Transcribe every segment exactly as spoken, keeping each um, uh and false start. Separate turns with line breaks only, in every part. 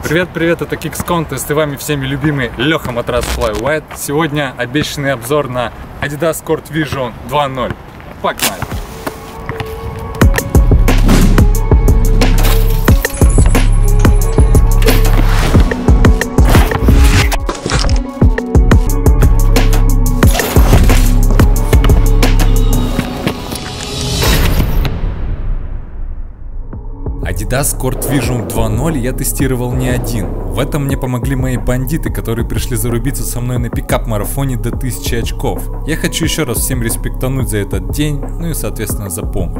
Привет-привет, это Kicks Contest и вами всеми любимый Леха Матрас Fly White. Сегодня обещанный обзор на Adidas Court Vision два ноль. Погнали! Adidas Court Vision два ноль я тестировал не один. В этом мне помогли мои бандиты, которые пришли зарубиться со мной на пикап-марафоне до тысячи очков. Я хочу еще раз всем респектануть за этот день, ну и соответственно за помощь.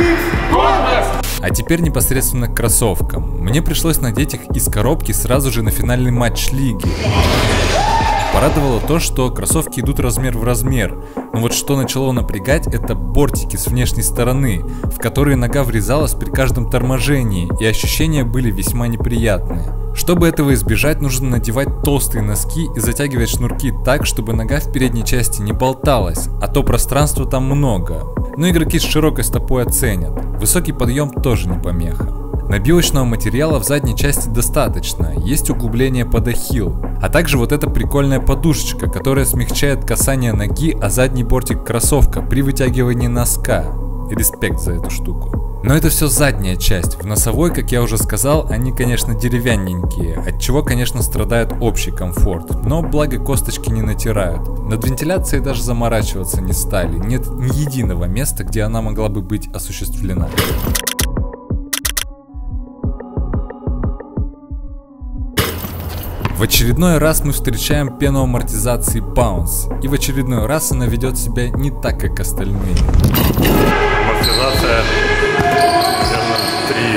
А теперь непосредственно к кроссовкам. Мне пришлось надеть их из коробки сразу же на финальный матч лиги. Порадовало то, что кроссовки идут размер в размер, но вот что начало напрягать, это бортики с внешней стороны, в которые нога врезалась при каждом торможении, и ощущения были весьма неприятные. Чтобы этого избежать, нужно надевать толстые носки и затягивать шнурки так, чтобы нога в передней части не болталась, а то пространства там много. Но игроки с широкой стопой оценят. Высокий подъем тоже не помеха. Набивочного материала в задней части достаточно, есть углубление под ахилл, а также вот эта прикольная подушечка, которая смягчает касание ноги о задний бортик кроссовка при вытягивании носка. Респект за эту штуку. Но это все задняя часть, в носовой, как я уже сказал, они, конечно, деревянненькие, от чего, конечно, страдает общий комфорт, но благо косточки не натирают. Над вентиляцией даже заморачиваться не стали, нет ни единого места, где она могла бы быть осуществлена. В очередной раз мы встречаем пену амортизации Bounce, и в очередной раз она ведет себя не так, как остальные.
Амортизация, наверное, три.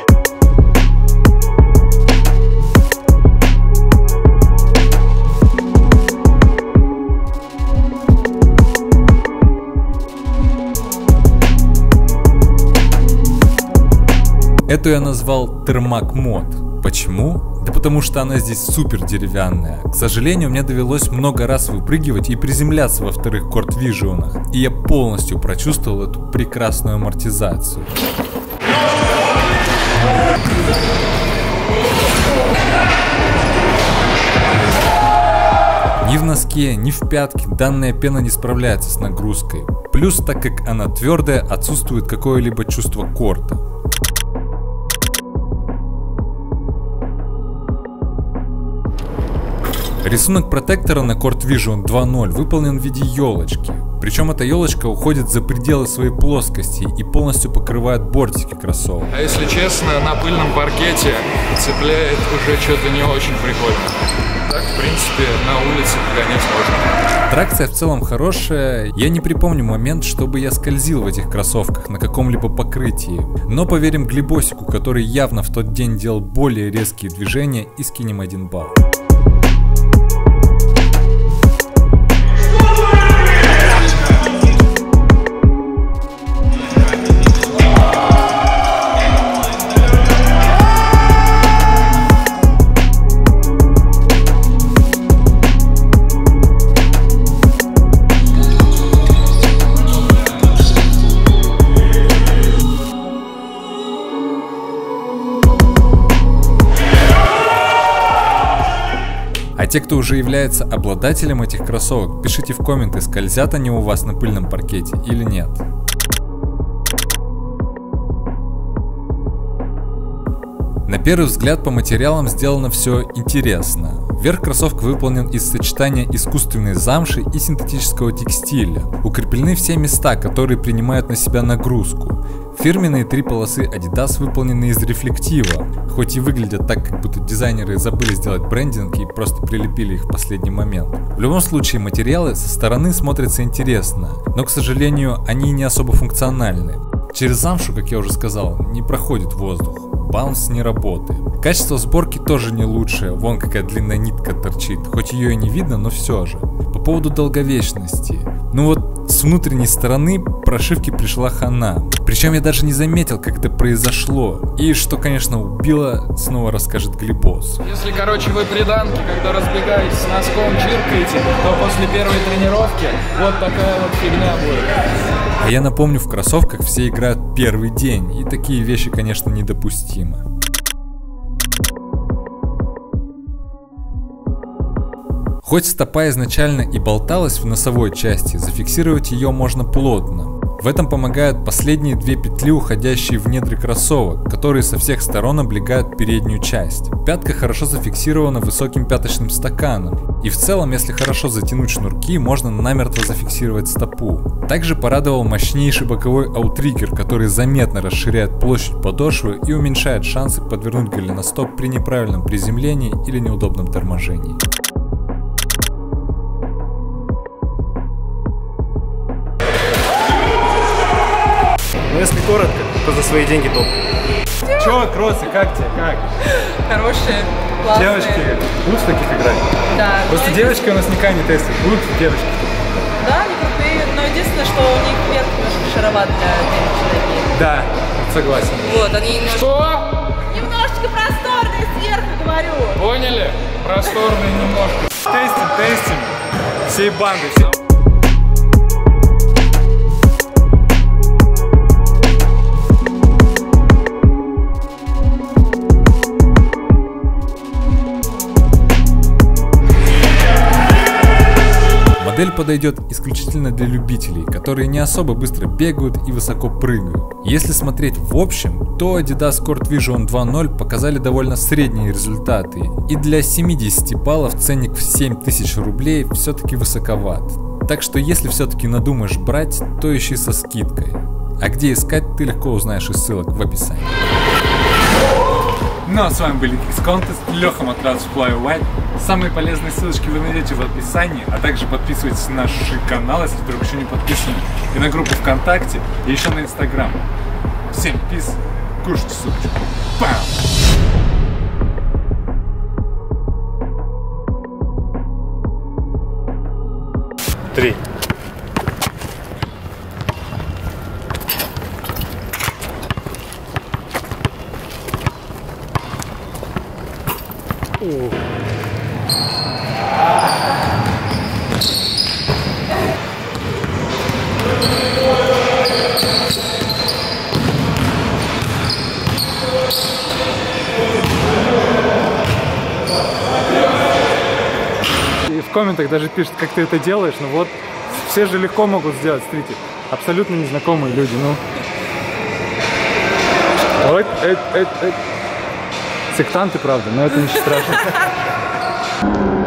Эту я назвал Термак Мод. Почему? Да потому что она здесь супер деревянная. К сожалению, мне довелось много раз выпрыгивать и приземляться во вторых Court Vision'ах, и я полностью прочувствовал эту прекрасную амортизацию. Ни в носке, ни в пятке данная пена не справляется с нагрузкой. Плюс, так как она твердая, отсутствует какое-либо чувство корта. Рисунок протектора на Court Vision два ноль выполнен в виде елочки. Причем эта елочка уходит за пределы своей плоскости и полностью покрывает бортики кроссовок.
А если честно, на пыльном паркете цепляет уже что-то не очень прикольно. Так, в принципе, на улице погонять можно.
Тракция в целом хорошая. Я не припомню момент, чтобы я скользил в этих кроссовках на каком-либо покрытии. Но поверим Глебосику, который явно в тот день делал более резкие движения, и скинем один балл. А те, кто уже является обладателем этих кроссовок, пишите в комменты, скользят они у вас на пыльном паркете или нет. На первый взгляд по материалам сделано все интересно. Верх кроссовка выполнен из сочетания искусственной замши и синтетического текстиля. Укреплены все места, которые принимают на себя нагрузку. Фирменные три полосы Adidas выполнены из рефлектива, хоть и выглядят так, как будто дизайнеры забыли сделать брендинг и просто прилепили их в последний момент. В любом случае, материалы со стороны смотрятся интересно, но, к сожалению, они не особо функциональны. Через замшу, как я уже сказал, не проходит воздух. Bounce не работает. Качество сборки тоже не лучшее, вон какая длинная нитка торчит, хоть ее и не видно, но все же. По поводу долговечности. Ну вот с внутренней стороны прошивки пришла хана. Причем я даже не заметил, как это произошло. И что, конечно, убило, снова расскажет Глебос.
Если, короче, вы приданки, когда разбегаетесь с носком, чиркаете, то после первой тренировки вот такая вот фигня будет.
А я напомню, в кроссовках все играют первый день, и такие вещи, конечно, недопустимы. Хоть стопа изначально и болталась в носовой части, зафиксировать ее можно плотно. В этом помогают последние две петли, уходящие в недры кроссовок, которые со всех сторон облегают переднюю часть. Пятка хорошо зафиксирована высоким пяточным стаканом. И в целом, если хорошо затянуть шнурки, можно намертво зафиксировать стопу. Также порадовал мощнейший боковой аутриггер, который заметно расширяет площадь подошвы и уменьшает шансы подвернуть голеностоп при неправильном приземлении или неудобном торможении.
Но если коротко, то за свои деньги топ.
Чё, кроссы, как тебе, как?
Хорошие, классные.
Девочки будут в таких играть?
Да.
Просто девочки у нас никогда не тестят, будут девочки?
Да, они крутые, но единственное, что у них верх немножко широват для девичьей ноги.
Да, согласен.
Вот, они немножко...
Что?
Немножечко просторные сверху, говорю.
Поняли? Просторные немножко.
Тестим, тестим. Всей бандой. Все...
Модель подойдет исключительно для любителей, которые не особо быстро бегают и высоко прыгают. Если смотреть в общем, то Adidas Court Vision два ноль показали довольно средние результаты, и для семидесяти баллов ценник в семь тысяч рублей все-таки высоковат. Так что если все-таки надумаешь брать, то ищи со скидкой. А где искать, ты легко узнаешь из ссылок в описании.
Ну а с вами были Geeks Contest, Леха Матрас Fly White. Самые полезные ссылочки вы найдете в описании, а также подписывайтесь на наш канал, если вдруг еще не подписаны, и на группу ВКонтакте, и еще на Инстаграм. Всем пиз, кушайте супчик. Пам!
Три.
И в комментах даже пишут, как ты это делаешь, ну вот, все же легко могут сделать, смотрите, абсолютно незнакомые люди, ну. Вот, это, это, это. Сектанты, правда, но это не страшно.